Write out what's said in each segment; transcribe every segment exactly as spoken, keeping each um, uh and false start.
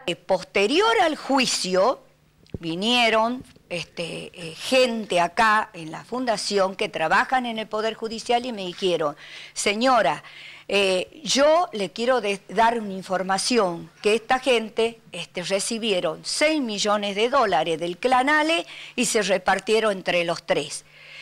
Posterior al juicio, vinieron este, eh, gente acá en la fundación que trabajan en el Poder Judicial y me dijeron, señora, eh, yo le quiero de, dar una información, que esta gente este, recibieron seis millones de dólares del Clan Ale y se repartieron entre los tres.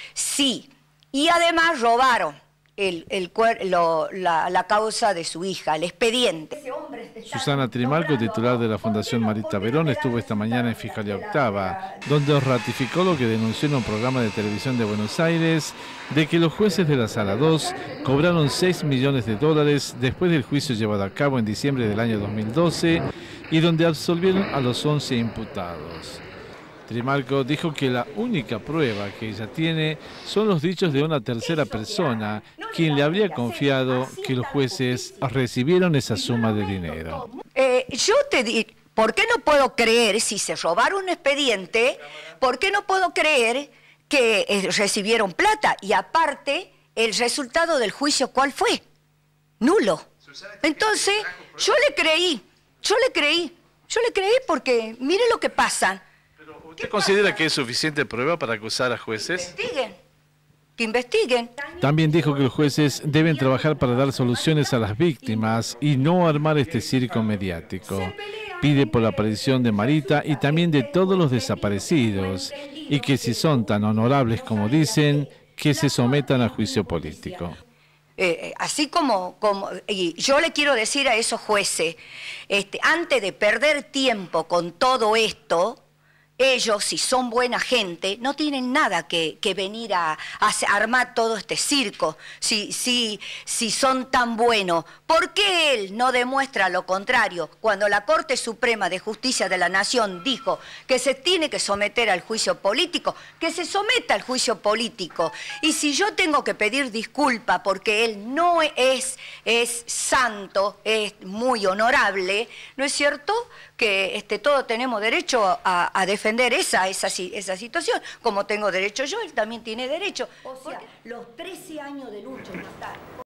Sí, y además robaron. El, el, lo, la, la causa de su hija, el expediente. Susana Trimarco, titular de la Fundación Marita Verón, estuvo esta mañana en Fiscalía Octava, donde ratificó lo que denunció en un programa de televisión de Buenos Aires, de que los jueces de la Sala dos cobraron seis millones de dólares después del juicio llevado a cabo en diciembre del año dos mil doce y donde absolvieron a los once imputados. Trimarco dijo que la única prueba que ella tiene son los dichos de una tercera persona, quien le habría confiado que los jueces recibieron esa suma de dinero. Eh, yo te digo, ¿por qué no puedo creer, si se robaron un expediente, por qué no puedo creer que eh, recibieron plata? Y aparte, el resultado del juicio, ¿cuál fue? Nulo. Entonces, yo le creí, yo le creí, yo le creí porque mire lo que pasa. ¿Usted considera que es suficiente prueba para acusar a jueces? Que investiguen, que investiguen. También dijo que los jueces deben trabajar para dar soluciones a las víctimas y no armar este circo mediático. Pide por la aparición de Marita y también de todos los desaparecidos y que si son tan honorables como dicen, que se sometan a juicio político. Eh, así como, como y yo le quiero decir a esos jueces, este, antes de perder tiempo con todo esto, ellos, si son buena gente, no tienen nada que, que venir a, a armar todo este circo, si, si, si son tan buenos. ¿Por qué él no demuestra lo contrario? Cuando la Corte Suprema de Justicia de la Nación dijo que se tiene que someter al juicio político, que se someta al juicio político. Y si yo tengo que pedir disculpa porque él no es, es santo, es muy honorable, ¿no es cierto? Que este, todos tenemos derecho a, a defender esa, esa, esa situación, como tengo derecho yo, él también tiene derecho. O sea, los trece años de lucha matar.